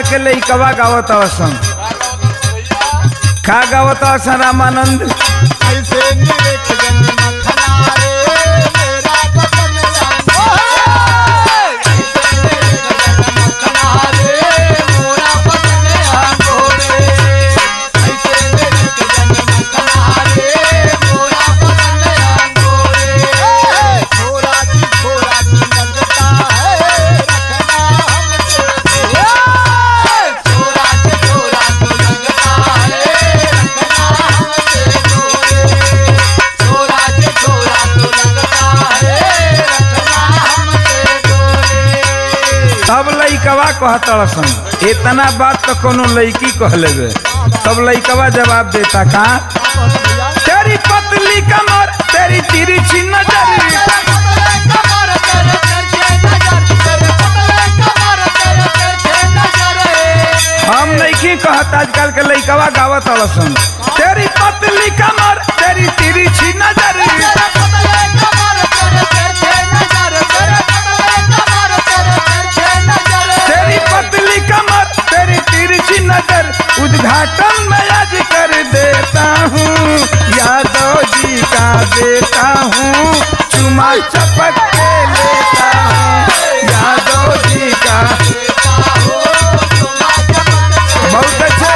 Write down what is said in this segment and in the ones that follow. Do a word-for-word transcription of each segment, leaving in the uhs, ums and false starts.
के लइकवा गावत अवसन का गावत अवसन रामानंद ऐसे निरेख जन मखना रे मेरा बदन रंगो ऐसे निरेख जन मखना रे मोरा बदन रंगो रे ऐसे निरेख जन मखना रे मोरा बदन रंगो रे छोरा जी छोरा जी लगता है रखना हमसे छोरा जी छोरा जी लगता है रखना हमसे छोरा जी छोरा जी लगता है रखना हमसे तब लइकवा कहत अवसन इतना बात तो कोनो लड़की कह लेबे तब लइकवा जवाब देता का तेरी पतली कमर तेरी तिरछी नजर हम नहीं कहत आजकल के लइकवा गावत अवसन तेरी पतली कमर तेरी तिरछी नजर तेरी पतली कमर तेरी तिरछी नजर उद्घाटन मैं आज कर देता हूँ यादव जी का देता हूँ चुमा चपक के लेता हूँ यादव जी का बहुत अच्छे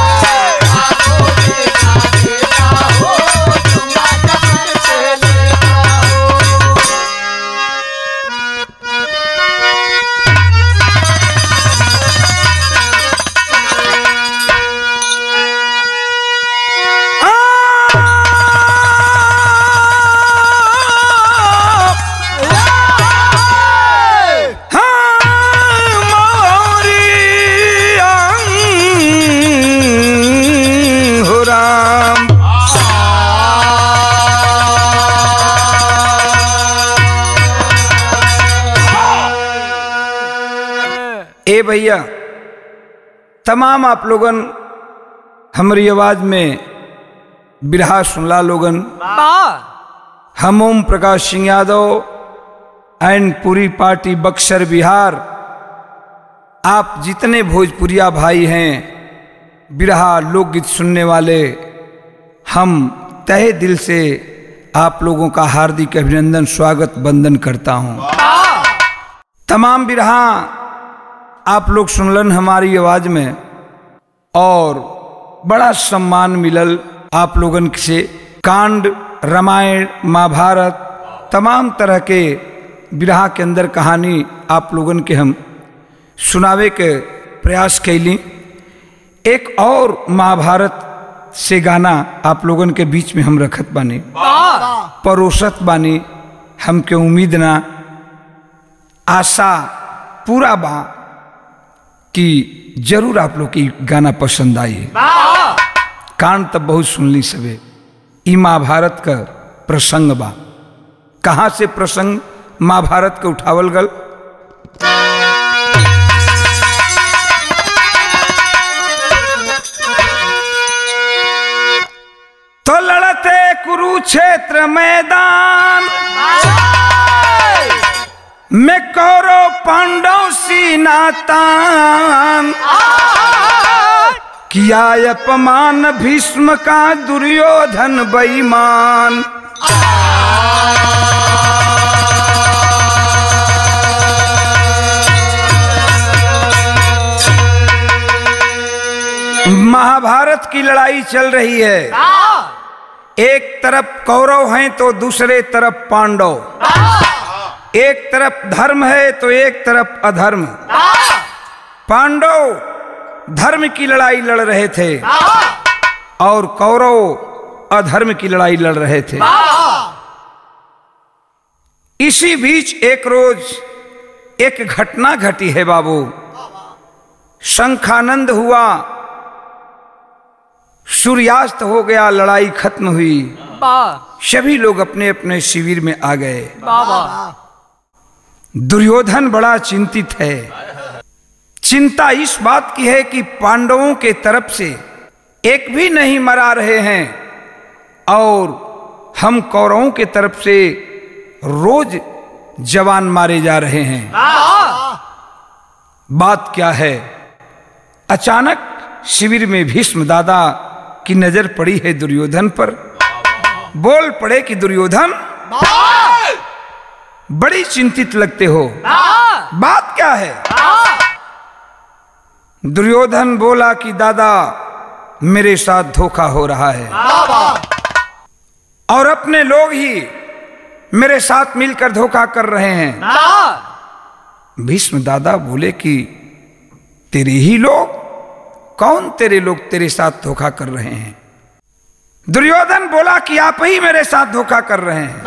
ए भैया तमाम आप लोगन हमारी आवाज में बिरहा सुनला लोगन हम ओम प्रकाश सिंह यादव एंड पूरी पार्टी बक्सर बिहार आप जितने भोजपुरिया भाई हैं बिरहा लोकगीत सुनने वाले हम तहे दिल से आप लोगों का हार्दिक अभिनंदन स्वागत वंदन करता हूं। तमाम बिरहा आप लोग सुनलन हमारी आवाज में और बड़ा सम्मान मिलल आप लोगन से कांड रामायण महाभारत तमाम तरह के बिरहा के अंदर कहानी आप लोगन के हम सुनावे के प्रयास कैली। एक और महाभारत से गाना आप लोगन के बीच में हम रखत बानी परोसत बानी हमके उम्मीद ना आशा पूरा बा कि जरूर आप लोग की गाना पसंद आई। कांड तब बहुत सुनली सबे ई महाभारत का प्रसंग बा कहाँ से प्रसंग महाभारत के उठावल गल तो लड़ते कुरुक्षेत्र मैदान में कौरव पांडव सीनातान किया अपमान भीष्म का दुर्योधन बेईमान महाभारत की लड़ाई चल रही है। एक तरफ कौरव हैं तो दूसरे तरफ पांडव, एक तरफ धर्म है तो एक तरफ अधर्म। पांडव धर्म की लड़ाई लड़ रहे थे और कौरव अधर्म की लड़ाई लड़ रहे थे। इसी बीच एक रोज एक घटना घटी है बाबू। शंखानंद हुआ, सूर्यास्त हो गया, लड़ाई खत्म हुई, सभी लोग अपने अपने शिविर में आ गए। दुर्योधन बड़ा चिंतित है। चिंता इस बात की है कि पांडवों के तरफ से एक भी नहीं मरा रहे हैं और हम कौरवों के तरफ से रोज जवान मारे जा रहे हैं। बात क्या है अचानक शिविर में भीष्म दादा की नजर पड़ी है दुर्योधन पर। बोल पड़े कि दुर्योधन, बड़ी चिंतित लगते हो, बात क्या है? दुर्योधन बोला कि दादा, मेरे साथ धोखा हो रहा है और अपने लोग ही मेरे साथ मिलकर धोखा कर रहे हैं। भीष्म दादा बोले कि तेरे ही लोग? कौन तेरे लोग तेरे साथ धोखा कर रहे हैं? दुर्योधन बोला कि आप ही मेरे साथ धोखा कर रहे हैं।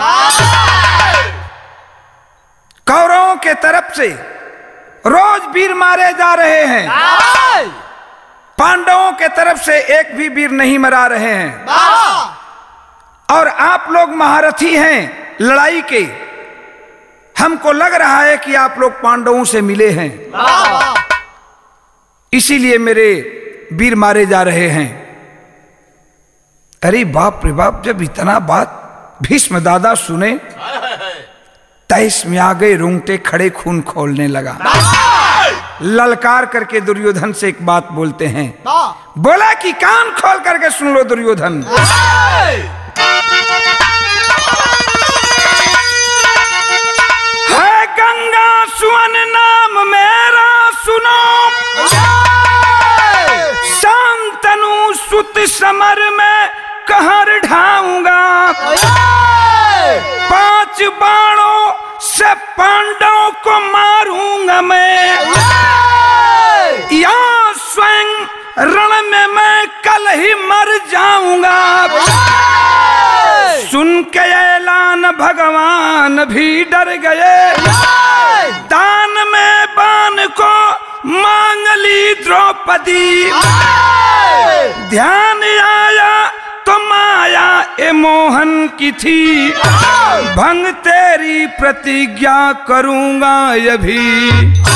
कौरवों के तरफ से रोज वीर मारे जा रहे हैं, पांडवों के तरफ से एक भी वीर नहीं मरा रहे हैं, और आप लोग महारथी हैं लड़ाई के। हमको लग रहा है कि आप लोग पांडवों से मिले हैं, इसीलिए मेरे वीर मारे जा रहे हैं। अरे बाप रे बाप, जब इतना बात भीष्म दादा सुने, तैस में आ गए, रोंगटे खड़े, खून खोलने लगा। ललकार करके दुर्योधन से एक बात बोलते हैं, बोला कि कान खोल करके सुन लो दुर्योधन। है गंगा सुवन नाम मेरा सुनो, शांतनु सुत समर में कहर ढाऊंगा। पांच बाणों से पांडवों को मारूंगा मैं, या स्वयं रण में मैं कल ही मर जाऊंगा। सुन के ऐलान भगवान भी डर गए, दान में बाण को मांग ली द्रौपदी। ध्यान आया तो माया ए मोहन की थी, भंग तेरी प्रतिज्ञा करूंगा अभी।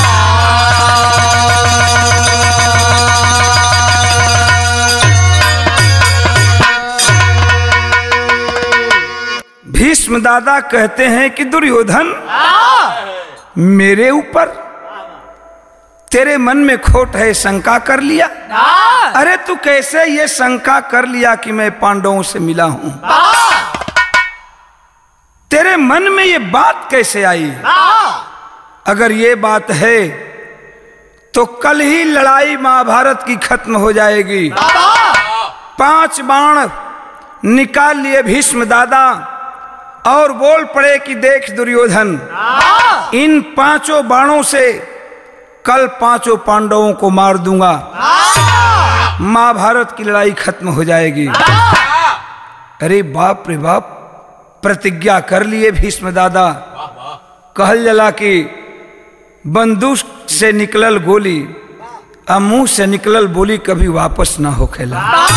भीष्म दादा कहते हैं कि दुर्योधन, मेरे ऊपर तेरे मन में खोट है, शंका कर लिया। अरे तू कैसे ये शंका कर लिया कि मैं पांडवों से मिला हूं? तेरे मन में ये बात कैसे आई? अगर ये बात है तो कल ही लड़ाई महाभारत की खत्म हो जाएगी। पांच बाण निकाल लिए भीष्म दादा और बोल पड़े कि देख दुर्योधन, इन पांचों बाणों से कल पांचों पांडवों को मार दूंगा, महाभारत की लड़ाई खत्म हो जाएगी। अरे बाप रे बाप, प्रतिज्ञा कर लिए भीष्म दादा। कहल जला कि बंदूक से निकलल गोली और मुंह से निकलल बोली कभी वापस ना हो खेला।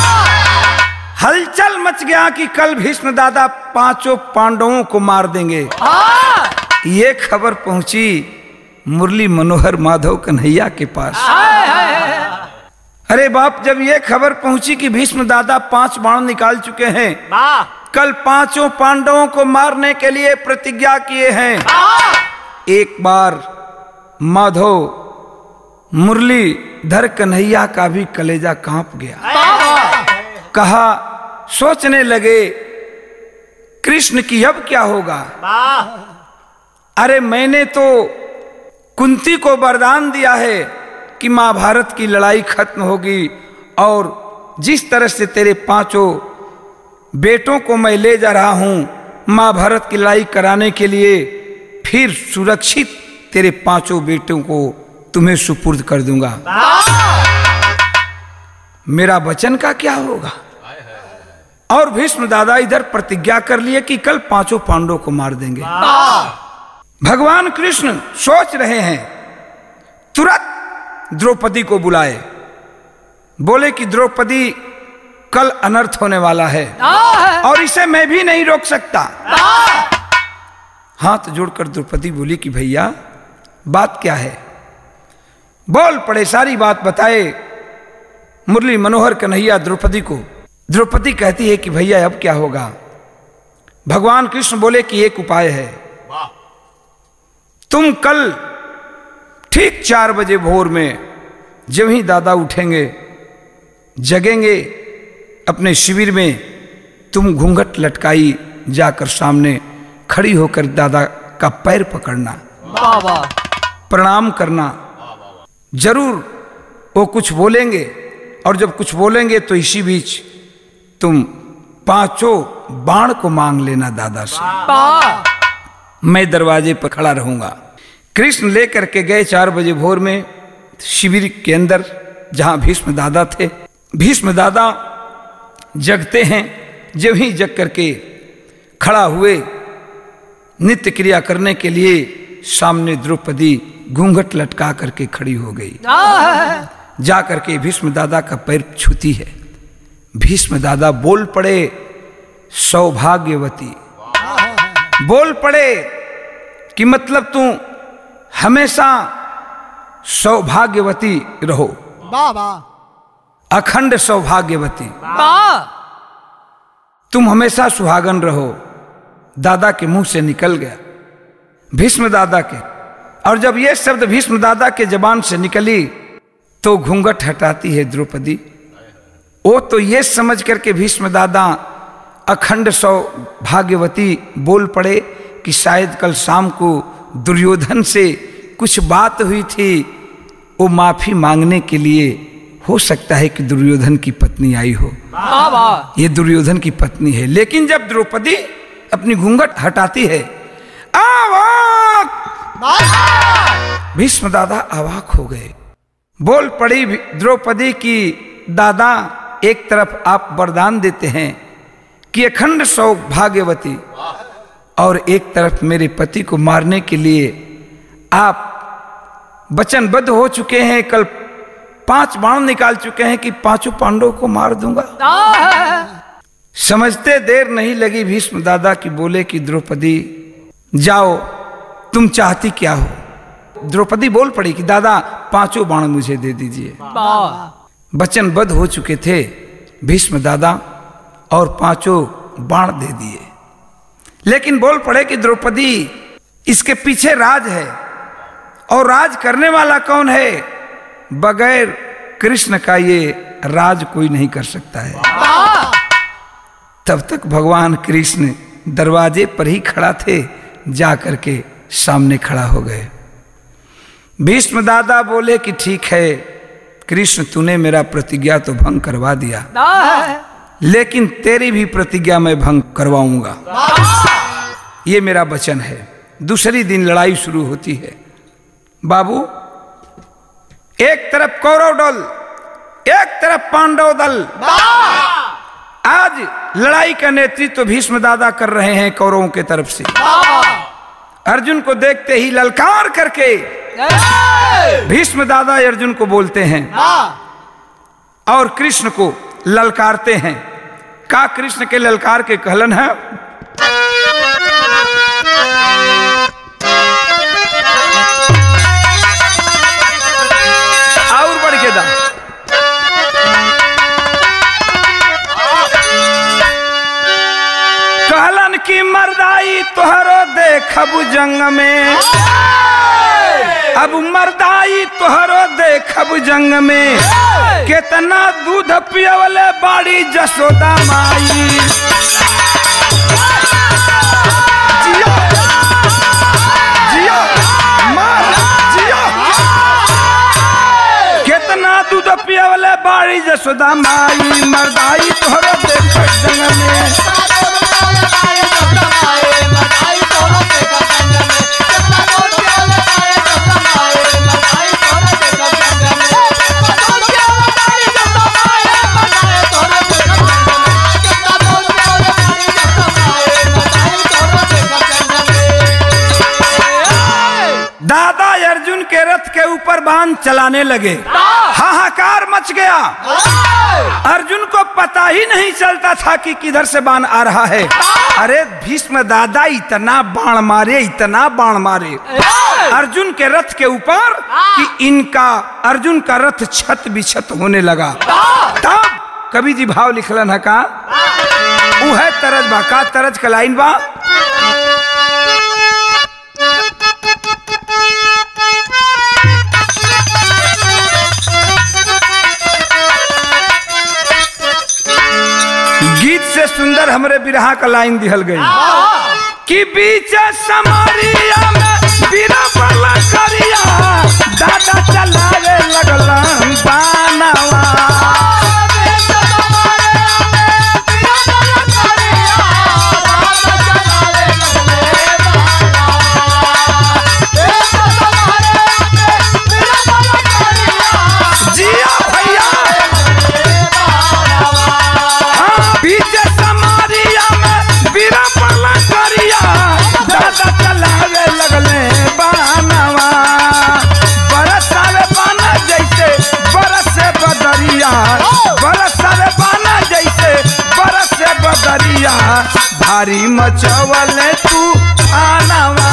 हलचल मच गया कि कल भीष्म दादा पांचों पांडवों को मार देंगे। ये खबर पहुंची मुरली मनोहर माधव कन्हैया के पास। अरे बाप, जब ये खबर पहुंची कि भीष्म दादा पांच बाण निकाल चुके हैं, कल पांचों पांडवों को मारने के लिए प्रतिज्ञा किए हैं, एक बार माधव मुरलीधर कन्हैया का भी कलेजा कांप गया। कहा, सोचने लगे कृष्ण की अब क्या होगा। अरे मैंने तो कुंती को वरदान दिया है कि महाभारत की लड़ाई खत्म होगी, और जिस तरह से तेरे पांचों बेटों को मैं ले जा रहा हूं महाभारत की लड़ाई कराने के लिए, फिर सुरक्षित तेरे पांचों बेटों को तुम्हें सुपुर्द कर दूंगा। मेरा वचन का क्या होगा? और भीष्म दादा इधर प्रतिज्ञा कर लिए कि कल पांचों पांडवों को मार देंगे। भगवान कृष्ण सोच रहे हैं, तुरंत द्रौपदी को बुलाए, बोले कि द्रौपदी कल अनर्थ होने वाला है और इसे मैं भी नहीं रोक सकता। हाथ जोड़कर द्रौपदी बोली कि भैया बात क्या है? बोल पड़े, सारी बात बताए मुरली मनोहर कन्हैया द्रौपदी को। द्रौपदी कहती है कि भैया अब क्या होगा? भगवान कृष्ण बोले कि एक उपाय है, तुम कल ठीक चार बजे भोर में जब ही दादा उठेंगे, जगेंगे अपने शिविर में, तुम घूंघट लटकाई जाकर सामने खड़ी होकर दादा का पैर पकड़ना, प्रणाम करना। जरूर वो कुछ बोलेंगे, और जब कुछ बोलेंगे तो इसी बीच तुम पांचों बाण को मांग लेना दादा से। मैं दरवाजे पर खड़ा रहूंगा। कृष्ण लेकर के गए चार बजे भोर में शिविर के अंदर, जहां भीष्म दादा थे। भीष्म दादा जगते हैं, जब ही जग करके खड़ा हुए नित्य क्रिया करने के लिए, सामने द्रौपदी घूंघट लटका करके खड़ी हो गई। जा करके भीष्म दादा का पैर छूती है। भीष्म दादा बोल पड़े, सौभाग्यवती। बोल पड़े कि मतलब तू हमेशा सौभाग्यवती रहो, अखंड सौभाग्यवती, तुम हमेशा सुहागन रहो। दादा के मुंह से निकल गया, भीष्म दादा के। और जब ये शब्द भीष्म दादा के जबान से निकली तो घूंघट हटाती है द्रौपदी। वो तो ये समझ करके भीष्म दादा अखंड सौभाग्यवती बोल पड़े कि शायद कल शाम को दुर्योधन से कुछ बात हुई थी, वो माफी मांगने के लिए, हो सकता है कि दुर्योधन की पत्नी आई हो, ये दुर्योधन की पत्नी है। लेकिन जब द्रौपदी अपनी घूंघट हटाती है, आवाक, भीष्म दादा अवाक हो गए। बोल पड़ी द्रौपदी की, दादा एक तरफ आप वरदान देते हैं कि अखंड सौभाग्यवती, और एक तरफ मेरे पति को मारने के लिए आप वचनबद्ध हो चुके हैं, कल पांच बाण निकाल चुके हैं कि पांचों पांडवों को मार दूंगा। समझते देर नहीं लगी भीष्म दादा की, बोले कि द्रौपदी जाओ, तुम चाहती क्या हो। द्रौपदी बोल पड़ी कि दादा पांचों बाण मुझे दे दीजिए। वचनबद्ध हो चुके थे भीष्म दादा, और पांचों बाण दे दिए। लेकिन बोल पड़े कि द्रौपदी, इसके पीछे राज है, और राज करने वाला कौन है? बगैर कृष्ण का ये राज कोई नहीं कर सकता है। तब तक भगवान कृष्ण दरवाजे पर ही खड़ा थे, जा करके सामने खड़ा हो गए। भीष्म दादा बोले कि ठीक है कृष्ण, तूने मेरा प्रतिज्ञा तो भंग करवा दिया, लेकिन तेरी भी प्रतिज्ञा मैं भंग करवाऊंगा, ये मेरा वचन है। दूसरी दिन लड़ाई शुरू होती है। बाबू, एक तरफ कौरव दल, एक तरफ पांडव दल। आज लड़ाई का नेतृत्व तो भीष्म दादा कर रहे हैं कौरवों के तरफ से। अर्जुन को देखते ही ललकार करके भीष्म दादा अर्जुन को बोलते हैं और कृष्ण को ललकारते हैं। का कृष्ण के ललकार के कहलन है, और बढ़ के दा कहलन की मर्दाई तोहरो देखब जंग में, अब मर्दाई तोहरो देखब जंग में, कितना दूध पियवले बाड़ी जसोदा माई। जियो, जियो, मार, जियो। कितना दूध पियवले बाड़ी जसोदा माई, मर्दाई तोहरो देखब जंग में। दादा अर्जुन के रथ के ऊपर बाण चलाने लगे, हाहाकार मच गया। अर्जुन को पता ही नहीं चलता था कि किधर से बाण आ रहा है। अरे भीष्म दादा इतना बाण मारे, इतना बाण मारे अर्जुन के रथ के ऊपर कि इनका अर्जुन का रथ छत बिछत होने लगा। तब कवि जी भाव लिखलन है का, उ है तरज बा, का तरज का लाइन बा, सुंदर हमरे बिरहा का लाइन दिहल गई कि बीच समरिया में बिना बला करिया दादा चलावे लगल बानवा। भारी मचवल तू आनवा।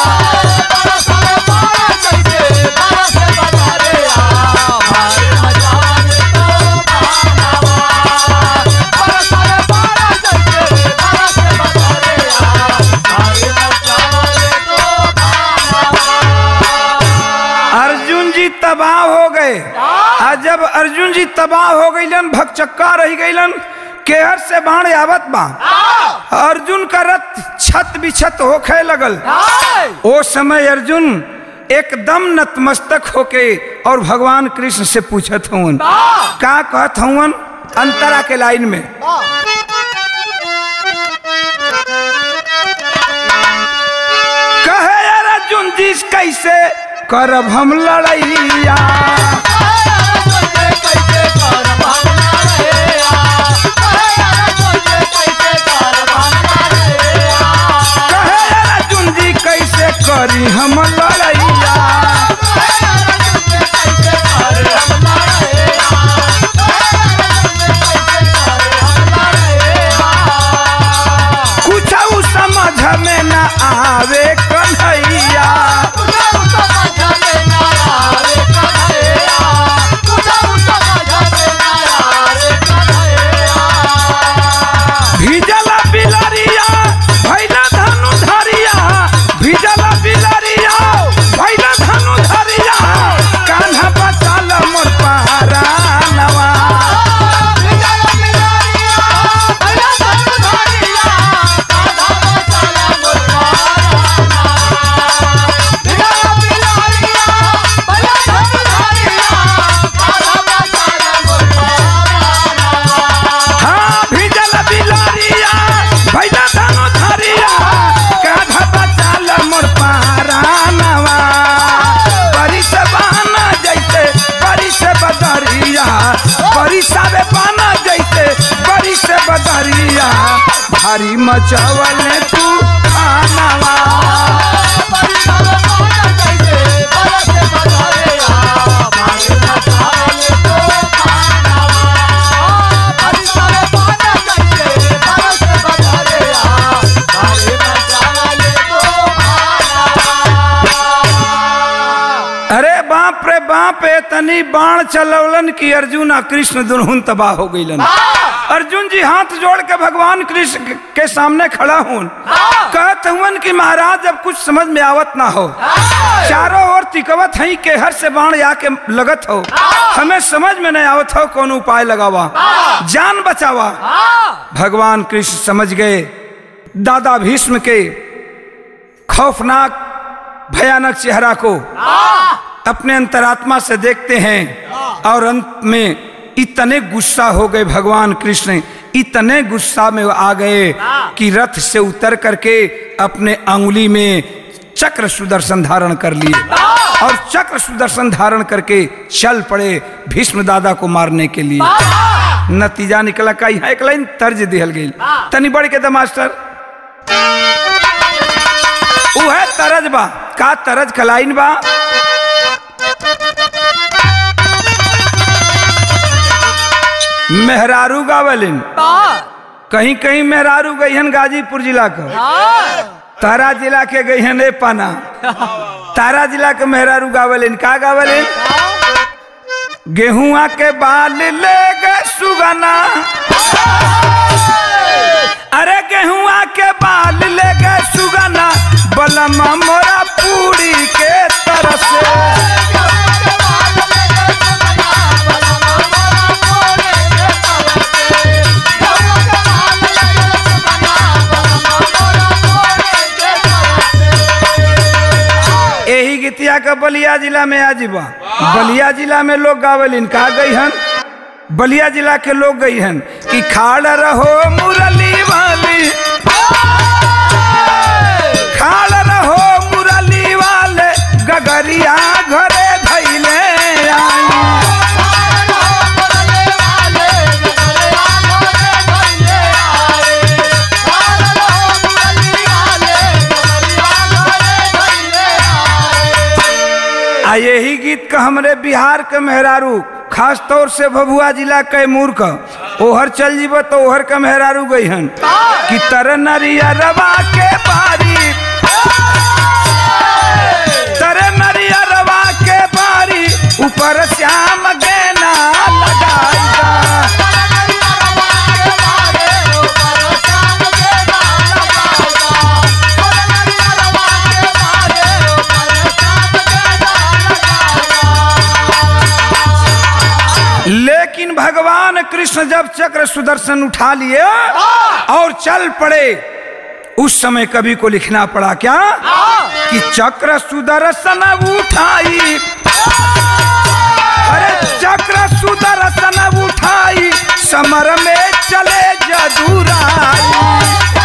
अर्जुन जी तबाह हो गए। आज जब अर्जुन जी तबाह हो गईलन, भगचक्का रह गईलन, केहर से बाण आवत बा, अर्जुन का रथ छत बिछत होखे लगल। ओ समय अर्जुन एकदम नतमस्तक होके और भगवान कृष्ण से पूछत हवन, का कहत हवन अंतरा के लाइन में, कहे अर्जुन जी कैसे करब हम लड़ैया, करी हम लड़ैया, कुछ समझ में न आवे कन्हैया, भिजल बिलरिया भैला धनु धरिया, भिजल बिलरिया भैला धनु धरिया, कान्हा बचाल मोर पहरानवा। भिजल बिलरिया भैला धनु धरिया, कान्हा बचाल मोर पहरानवा। भिजल बिलरिया भैला धनु धरिया, कान्हा बचाल मोर पहरानवा। हाँ भिजल बिलरिया भैला धनु धरिया, कान्हा बचाल मोर पहरानवा। बारिश बहाना जैसे बारिश बदरिया, बारिश आवे बहाना जैसे बारिश बदरिया, भारी मचवल तू आनवा। अरे बाप रे बाप, तनी बाण चलवलन कि अर्जुन और कृष्ण दोनों तबाह हो गईलन। अर्जुन जी हाथ जोड़ के भगवान कृष्ण के सामने खड़ा हूं, कहत हुन कि महाराज अब कुछ समझ में आवत ना हो, चारों ओर तिकवत है के हर से बाण आके लगत हो, हमें समझ में नहीं आवत हो, कौन उपाय लगावा, जान बचावा। भगवान कृष्ण समझ गए दादा भीष्म के खौफनाक भयानक चेहरा को, अपने अंतरात्मा से देखते हैं और अंत में इतने गुस्सा हो गए भगवान कृष्ण, इतने गुस्सा में आ गए कि रथ से उतर करके अपने अंगुली में चक्र सुदर्शन धारण कर लिए और चक्र सुदर्शन धारण करके चल पड़े भीष्म दादा को मारने के लिए। नतीजा निकला का यहाँ एक लाइन तर्ज दिहल गई, तनी बढ़ के द मास्टर उहे तरज बा, का तरज का लाइन बा, मेहरारू गावलिन, कहीं कहीं मेहरारू गईहन गाजीपुर जिला का, तारा जिला के गईहन ए पाना, तारा जिला के मेहरारू गावलिन, का गावलिन, गेहुआ के बाल ले गए सुगना, अरे गेहुआ के बाल ले गए सुगना, बलमा मोरा पूरी के तरस बलिया जिला में आ जीवा। बलिया जिला में लोग गावलिन का गई हन, बलिया जिला के लोग गई हन कि खाड़ रहो मुरली वाली, खाड़ रहो मुरली वाले गगरिया घरे धैले आ यही गीत का हमरे बिहार के मेहरारू खास तौर से भभुआ जिला कैमूर का ओहर चल जीव तो ओहर का मेहरारू गई हन कि तर नरिया रवा के बारी, तर नरिया रवा के बारी ऊपर श्याम गेना लगाएगा। लेकिन भगवान कृष्ण जब चक्र सुदर्शन उठा लिए और चल पड़े, उस समय कवि को लिखना पड़ा क्या कि चक्र सुदर्शन उठाई, अरे चक्र सुदर्शन उठाई समर में चले जदुराई।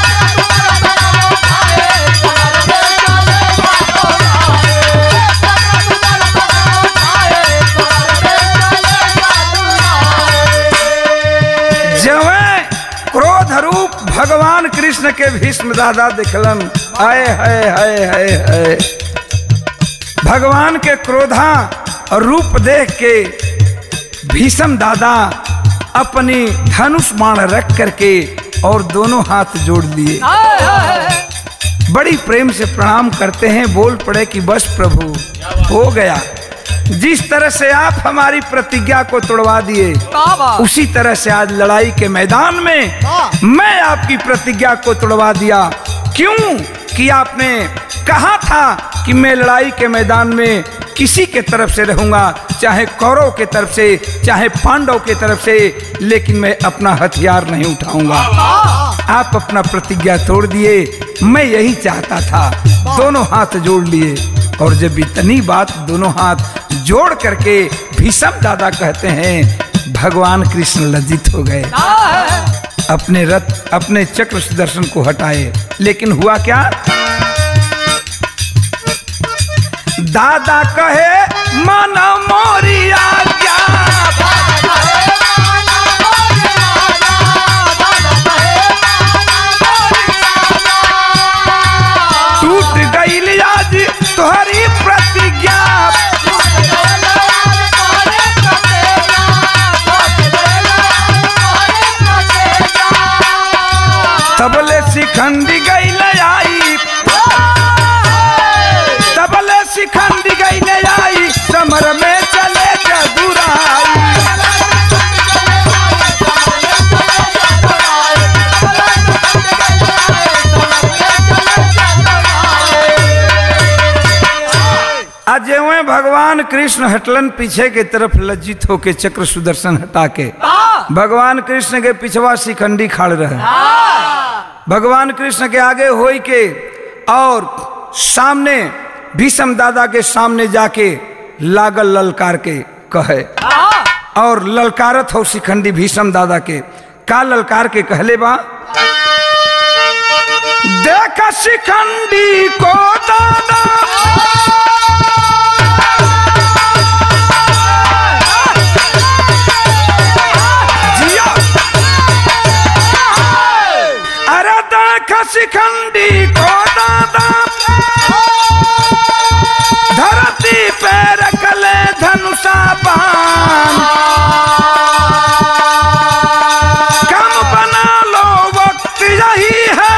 क्रोध रूप भगवान कृष्ण के भीष्म दादा दिखलन, आए हाय हाय हाय हाय। भगवान के क्रोधा रूप देख के भीष्म दादा अपनी धनुष बाण रख करके और दोनों हाथ जोड़ लिए, बड़ी प्रेम से प्रणाम करते हैं। बोल पड़े कि बस प्रभु हो गया, जिस तरह से आप हमारी प्रतिज्ञा को तोड़वा दिए उसी तरह से आज लड़ाई के मैदान में मैं आपकी प्रतिज्ञा को तोड़वा दिया। क्यों कि आपने कहा था कि मैं लड़ाई के मैदान में किसी के तरफ से रहूंगा, चाहे कौरव के तरफ से चाहे पांडव के तरफ से, लेकिन मैं अपना हथियार नहीं उठाऊंगा। आप अपना प्रतिज्ञा तोड़ दिए, मैं यही चाहता था। दोनों हाथ जोड़ लिए और जब इतनी बात दोनों हाथ जोड़ करके भीष्म दादा कहते हैं भगवान कृष्ण लज्जित हो गए, अपने रथ अपने चक्र सुदर्शन को हटाए। लेकिन हुआ क्या, दादा कहे मन मोरी आज्ञा, टूट गई आज तुम्हारी प्रतिज्ञा, तबले शिखंडी गई आई, तबले शिखंडी गई आई समर में चले जदुराई। अजय भगवान कृष्ण हटलन पीछे के तरफ लज्जित होके चक्र सुदर्शन हटा के, भगवान कृष्ण के पिछवा शिखंडी खड़ रहे, भगवान कृष्ण के आगे होई के और सामने भीष्म दादा के सामने जाके लागल ललकार के कहे, और ललकारत हो शिखंडी भीष्म दादा के का ललकार के कहले बा, देखा शिखंडी को दादा शिखंडी को दादा धरती पे रखले धनुषा बाण, कम बना लो वक्त यही है,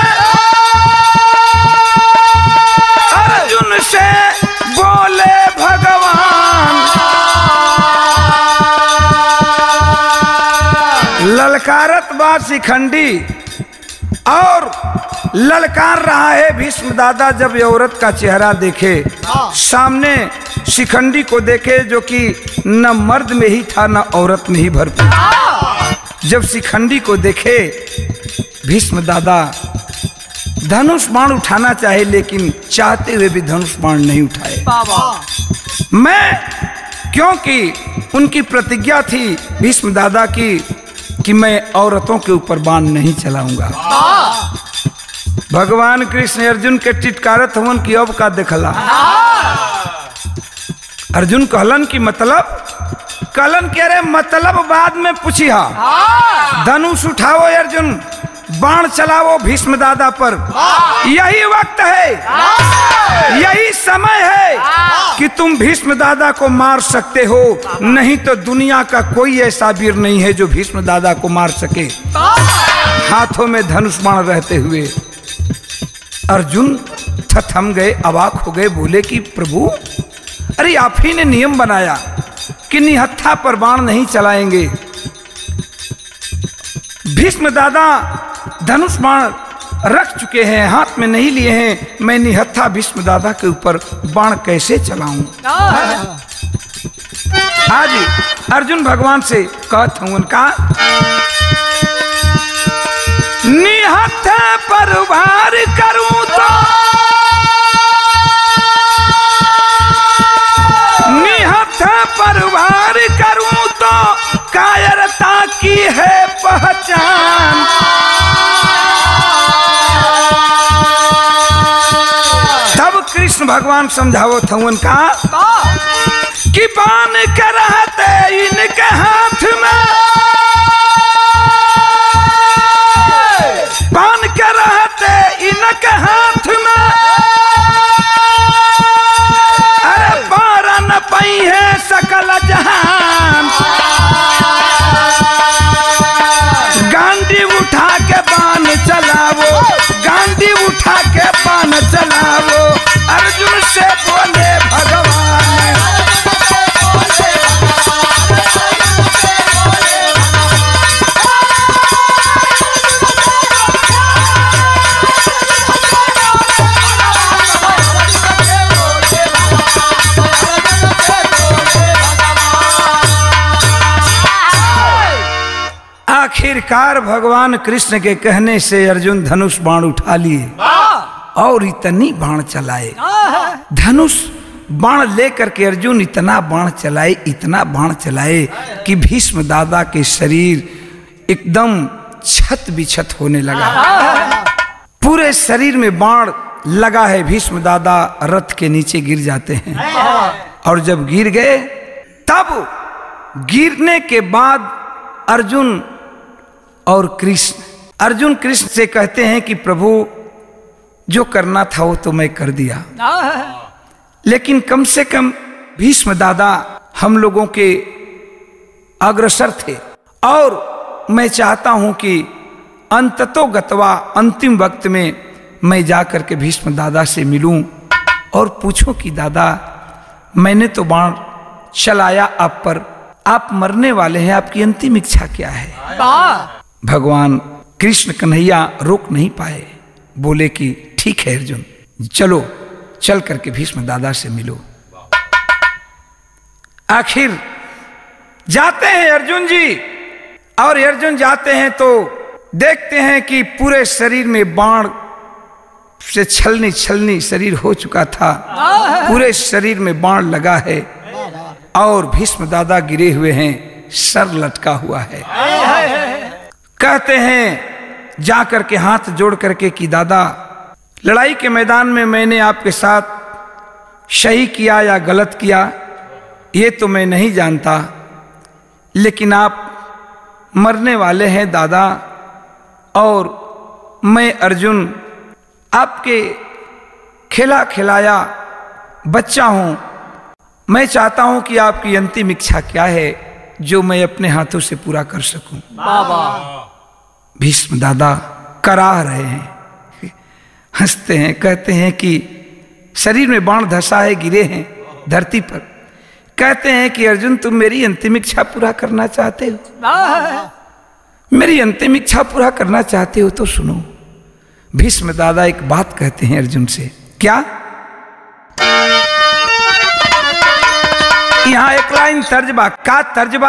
अर्जुन से बोले भगवान। ललकारत बा शिखंडी और ललकार रहा है भीष्म दादा। जब ये औरत का चेहरा देखे, सामने शिखंडी को देखे जो कि न मर्द में ही था न औरत में ही भरपूर, जब शिखंडी को देखे भीष्म दादा धनुष बाण उठाना चाहे लेकिन चाहते हुए भी धनुष बाण नहीं उठाए। मैं, क्योंकि उनकी प्रतिज्ञा थी भीष्म दादा की कि मैं औरतों के ऊपर बाण नहीं चलाऊंगा। भगवान कृष्ण अर्जुन के टिटकारत हवन की अब का देखला। अर्जुन कहलन की मतलब, कहलन के अरे मतलब बाद में पूछी हा। धनुष उठाओ अर्जुन, बाण चलाओ भीष्म दादा पर। यही वक्त है, यही समय है कि तुम भीष्म दादा को मार सकते हो, नहीं तो दुनिया का कोई ऐसा वीर नहीं है जो भीष्म दादा को मार सके। हाथों में धनुष बाण रहते हुए अर्जुन थम गए, अवाक हो गए, बोले कि प्रभु, अरे आप ही ने नियम बनाया कि निहत्था पर बाण नहीं चलाएंगे। भीष्म दादा धनुष बाण रख चुके हैं, हाथ में नहीं लिए हैं, मैं निहत्था भीष्म दादा के ऊपर बाण कैसे चलाऊं? आज अर्जुन भगवान से कहत हूं उनका, निहत्था पर वार करूं तो, निहत्था पर वार करूं तो कायरता की है पहचान। तब कृष्ण भगवान समझावो था उनका कि बाण के रहते इनके हाथ में, बाण के रहते इनके हाथ में, अरे पारा न पाई है सकल जहान। गांडी उठा के बाण चलावो, गांडी उठा के बाण चलावो, अर्जुन से बोले भगवान। आखिरकार भगवान कृष्ण के कहने से अर्जुन धनुष बाण उठा लिए और इतनी बाण चलाए। धनुष बाण लेकर के अर्जुन इतना बाण चलाए, इतना बाण चलाए कि भीष्म दादा के शरीर एकदम छत बिछत होने लगा। पूरे शरीर में बाण लगा है, भीष्म दादा रथ के नीचे गिर जाते हैं। और जब गिर गए, तब गिरने के बाद अर्जुन और कृष्ण, अर्जुन कृष्ण से कहते हैं कि प्रभु, जो करना था वो तो मैं कर दिया, लेकिन कम से कम भीष्म दादा हम लोगों के अग्रसर थे, और मैं चाहता हूं कि अंततो गतवा, अंतिम वक्त में मैं जाकर के भीष्म दादा से मिलूं और पूछूं कि दादा, मैंने तो बाण चलाया आप पर, आप मरने वाले हैं, आपकी अंतिम इच्छा क्या है? भगवान कृष्ण कन्हैया रोक नहीं पाए, बोले कि ठीक है अर्जुन, चलो चल करके भीष्म दादा से मिलो। आखिर जाते हैं अर्जुन जी, और अर्जुन जाते हैं तो देखते हैं कि पूरे शरीर में बाण से छलनी छलनी शरीर हो चुका था, पूरे शरीर में बाण लगा है, और भीष्म दादा गिरे हुए हैं, सर लटका हुआ है। कहते हैं जाकर के हाथ जोड़ करके कि दादा, लड़ाई के मैदान में मैंने आपके साथ सही किया या गलत किया ये तो मैं नहीं जानता, लेकिन आप मरने वाले हैं दादा, और मैं अर्जुन आपके खिला खिलाया बच्चा हूं। मैं चाहता हूं कि आपकी अंतिम इच्छा क्या है जो मैं अपने हाथों से पूरा कर सकूं। बाबा भीष्म दादा कराह रहे हैं, हंसते हैं, कहते हैं कि शरीर में बाण धंसा है, गिरे हैं धरती पर। कहते हैं कि अर्जुन, तुम मेरी अंतिम इच्छा पूरा करना चाहते हो? मेरी अंतिम इच्छा पूरा करना चाहते हो तो सुनो। भीष्म दादा एक बात कहते हैं अर्जुन से। क्या? यहां एक लाइन तर्जबा, का तर्जबा?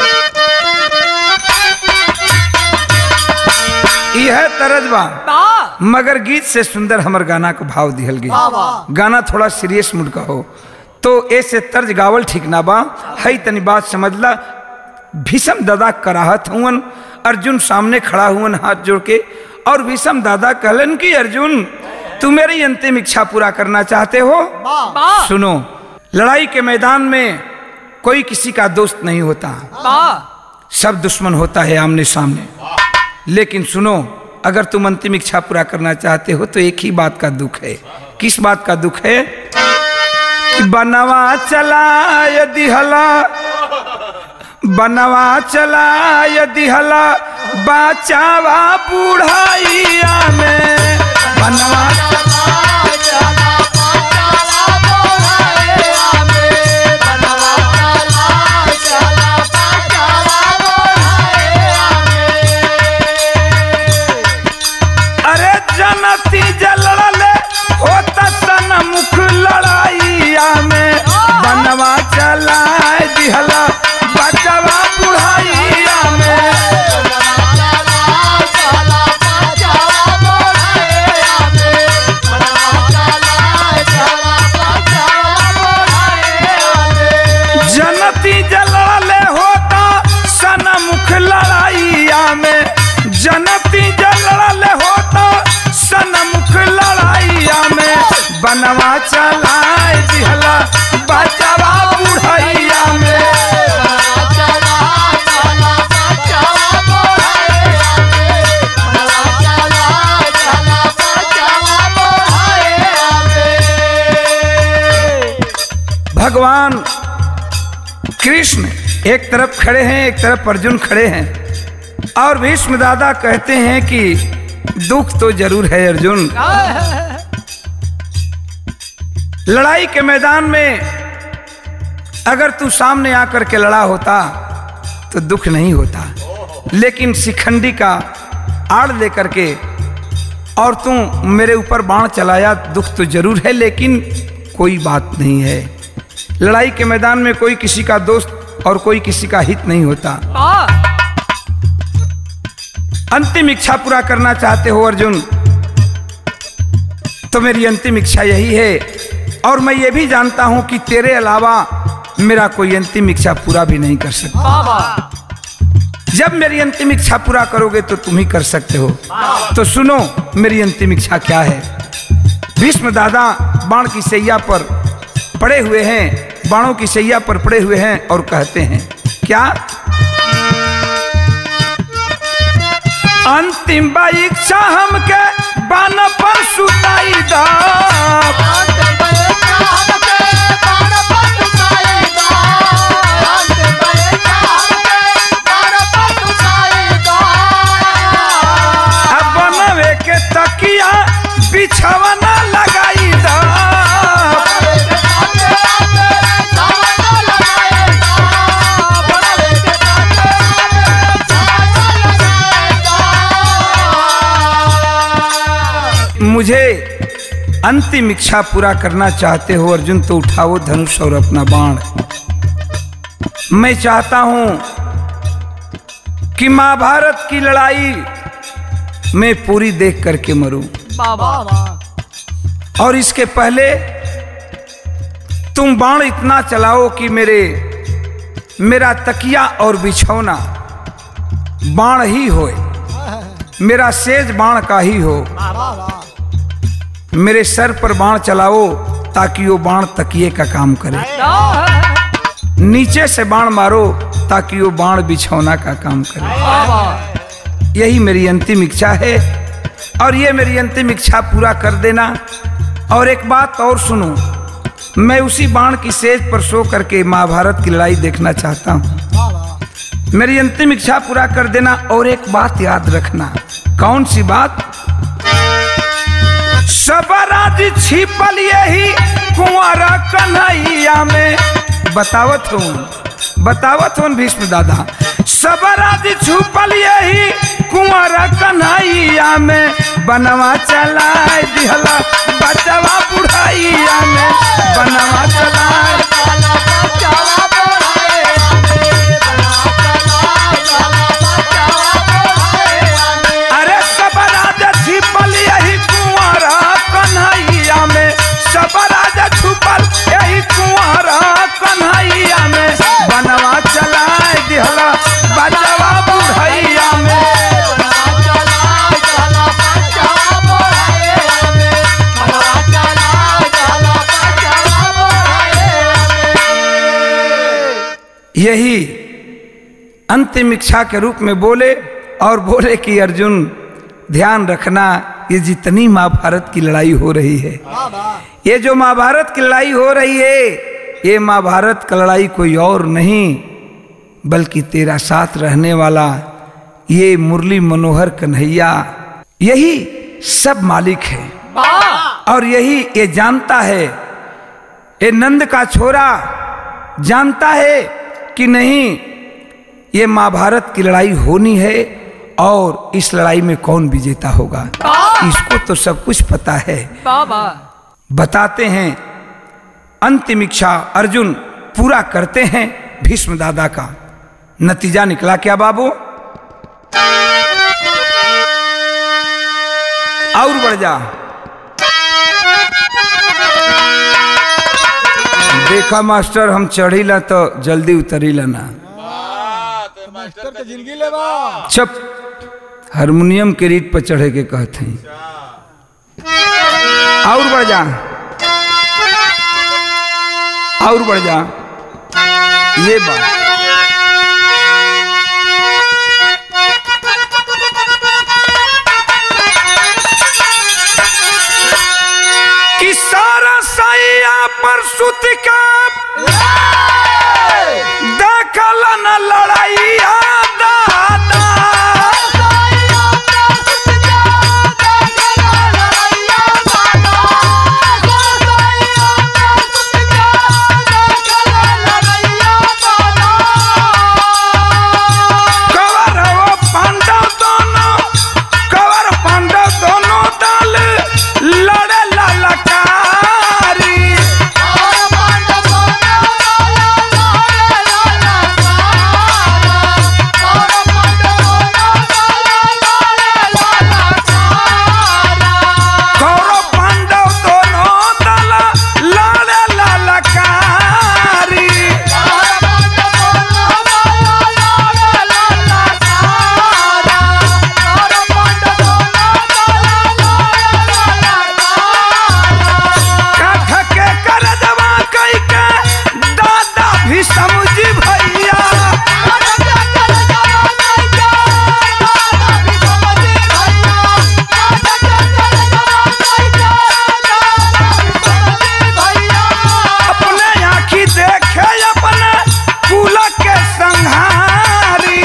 यह तर्जबा, मगर गीत से सुंदर हमर गाना को भाव दिहल गई। गाना थोड़ा सीरियस मूड का हो तो ऐसे तर्ज गावल ठीक ना बा। है तनी बात समझला। भीष्म दादा कराहत हुवन, अर्जुन सामने खड़ा हुवन हाथ जोड़ के, और भीष्म दादा कहलन कि अर्जुन तू मेरी अंतिम इच्छा पूरा करना चाहते हो? सुनो, लड़ाई के मैदान में कोई किसी का दोस्त नहीं होता, सब दुश्मन होता है आमने सामने। लेकिन सुनो, अगर तुम अंतिम इच्छा पूरा करना चाहते हो तो एक ही बात का दुख है। किस बात का दुख है? बनवा चला यदि हला, बनवा चला यदि हला, बचावा बुढ़ाइया में। बनवा बनवा चला दिहला, बचावा बुढ़ाइया में। जनती जलले होता सनमुख लड़ाइया में, जनती जलले होता सनमुख लड़ाइया में। बनवा चला दिहला, बचावा बुढ़ाइया में। भगवान कृष्ण एक तरफ खड़े हैं, एक तरफ अर्जुन खड़े हैं, और भीष्म दादा कहते हैं कि दुख तो जरूर है अर्जुन। लड़ाई के मैदान में अगर तू सामने आकर के लड़ा होता तो दुख नहीं होता, लेकिन शिखंडी का आड़ लेकर के और तू मेरे ऊपर बाण चलाया, दुख तो जरूर है लेकिन कोई बात नहीं है। लड़ाई के मैदान में कोई किसी का दोस्त और कोई किसी का हित नहीं होता। अंतिम इच्छा पूरा करना चाहते हो अर्जुन, तो मेरी अंतिम इच्छा यही है, और मैं ये भी जानता हूं कि तेरे अलावा मेरा कोई अंतिम इच्छा पूरा भी नहीं कर सकता। जब मेरी अंतिम इच्छा पूरा करोगे तो तुम ही कर सकते हो। तो सुनो मेरी अंतिम इच्छा क्या है। भीष्म दादा बाण की सैया पर पड़े हुए हैं, बाणों की सैया पर पड़े हुए हैं और कहते हैं क्या? अंतिम इच्छा हमके बाण पर सुताई दा, तकिया बिछावना लगाई दा। मुझे अंतिम इच्छा पूरा करना चाहते हो अर्जुन तो उठाओ धनुष और अपना बाण। मैं चाहता हूं कि महाभारत की लड़ाई मैं पूरी देख करके मरूं, और इसके पहले तुम बाण इतना चलाओ कि मेरे मेरा तकिया और बिछौना बाण ही होए, मेरा सेज बाण का ही हो। मेरे सर पर बाण चलाओ ताकि वो बाण तकिए का काम करे, नीचे से बाण मारो ताकि वो बाण बिछौना का काम करे। यही मेरी अंतिम इच्छा है, और ये मेरी अंतिम इच्छा पूरा कर देना। और एक बात और सुनो, मैं उसी बाण की सेज पर सो करके महाभारत की लड़ाई देखना चाहता हूँ। मेरी अंतिम इच्छा पूरा कर देना। और एक बात याद रखना। कौन सी बात? सब राज छिपल यही कुंवारा कन्हैया में। बतावत हूँ बतावत हूँ भीष्म दादा, सब राज छुपल यही कुंवारा कन्हैया में। बनवा चलाए दिहला, बचावा बुढ़ाइया में। बनवा चलाए अरे सब राज छिपल यही के छुपल यही कुंवारा कन्हैया में बनवा चलाए दिहला बचवा बुढ़ैया में यही अंतिम इच्छा के रूप में बोले और बोले कि अर्जुन ध्यान रखना, ये जितनी महाभारत की लड़ाई हो रही है, ये जो महाभारत की लड़ाई हो रही है, ये महाभारत का लड़ाई कोई और नहीं बल्कि तेरा साथ रहने वाला ये मुरली मनोहर कन्हैया, यही सब मालिक है। और यही ये जानता है, ये नंद का छोरा जानता है कि नहीं ये महाभारत की लड़ाई होनी है और इस लड़ाई में कौन विजेता होगा, इसको तो सब कुछ पता है। बताते हैं अंतिम इच्छा अर्जुन पूरा करते हैं भीष्म दादा का। नतीजा निकला क्या बाबू? और बढ़ जा। देखा मास्टर हम चढ़ीला तो जल्दी उतरीला ना, मास्टर के जिंदगी लेवा चुप, हारमोनियम के रीट पर चढ़े के कहते हैं। और बढ़ जा, और बढ़ जा। ये बात कि सारा सैया पर सुत का देखल न लड़ाइया दादा, कवर हो पांडव दोनों, कवर पांडव दोनों दल लड़े ललकारी। कौरव पांडव दोनों दल लड़े ललकारी। काठ के करदवा कई के दादा भी समझी भैया, अपने आँखी देखे अपने कुल के संहारी।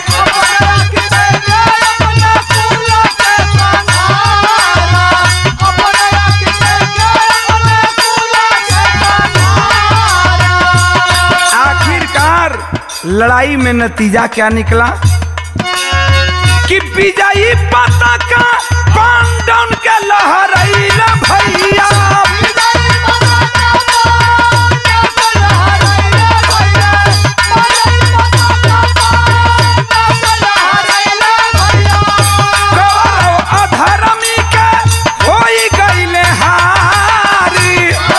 आखिरकार लड़ाई में नतीजा क्या निकला कि विजयी पताका पांडव के लहराइला भैया। कौरव अधर्मी के होई गइले हारी।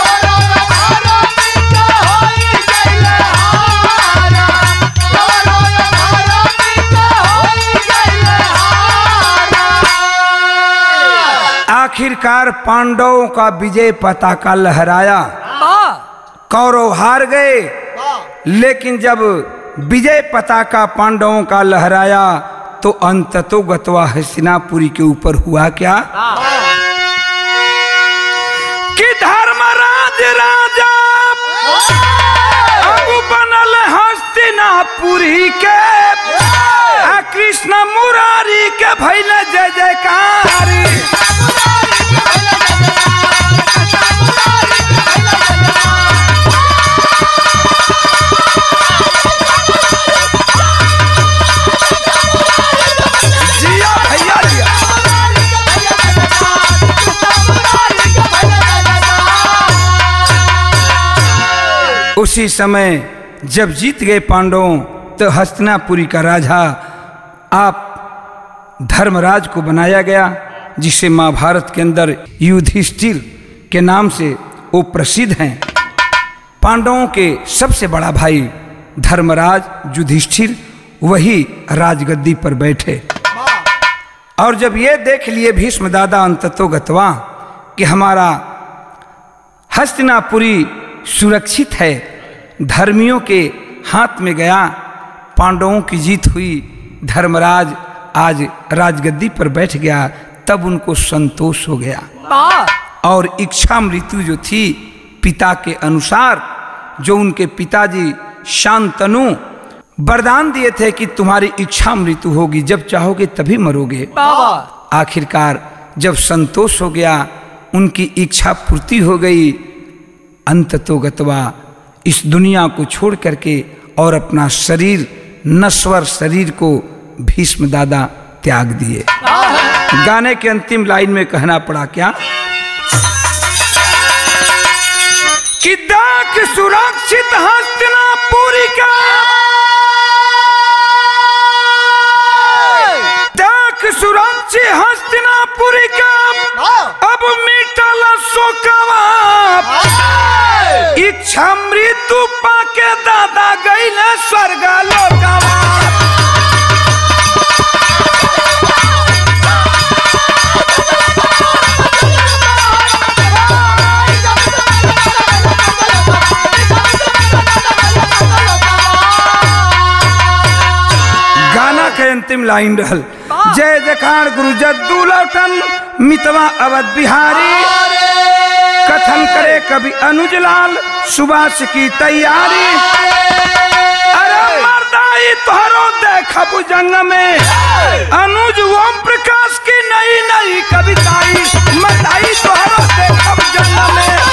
आखिरकार पांडवों का विजय पताका लहराया, कौरव हार गए। लेकिन जब विजय पताका पांडवों का लहराया तो अंततो गतवा हस्तिनापुरी के ऊपर हुआ क्या कि धर्मराज राजा अब बनल हस्तिनापुरी के, आ कृष्ण मुरारी के भैले जय जयकारी। जिया भैया जिया। उसी समय जब जीत गए पांडवों तो हस्तिनापुरी का राजा आप धर्मराज को बनाया गया, जिसे महाभारत के अंदर युधिष्ठिर के नाम से वो प्रसिद्ध हैं। पांडवों के सबसे बड़ा भाई धर्मराज युधिष्ठिर वही राजगद्दी पर बैठे। और जब ये देख लिए भीष्म दादा अंततो गत्वा कि हमारा हस्तिनापुरी सुरक्षित है, धर्मियों के हाथ में गया, पांडवों की जीत हुई, धर्मराज आज राजगद्दी पर बैठ गया, तब उनको संतोष हो गया। और इच्छा मृत्यु जो थी पिता के अनुसार, जो उनके पिताजी शांतनु वरदान दिए थे कि तुम्हारी इच्छा मृत्यु होगी, जब चाहोगे तभी मरोगे, आखिरकार जब संतोष हो गया, उनकी इच्छा पूर्ति हो गई, अंततो गत्वा इस दुनिया को छोड़ करके और अपना शरीर, नश्वर शरीर को भीष्म दादा त्याग दिए। गाने के अंतिम लाइन में कहना पड़ा क्या कि दाक सुरक्षित हस्तिनापुरी का, दाक सुरक्षित हस्तिनापुरी का, अब मिटल शोकवा, इच्छा मृत्यु पाके दादा गइले स्वर्ग लोकवा। गाना के अंतिम लाइन रहल, जय जखाड़ गुरु जद्दू लौटन मितवा अवध बिहारी, कथन करे कभी अनुजलाल सुभाष की तैयारी। अरे मर्दाई तोहरो देखब जंग में, अनुज ओम प्रकाश की नई नई कविताई, मर्दाई तोहरो देखब जंग में।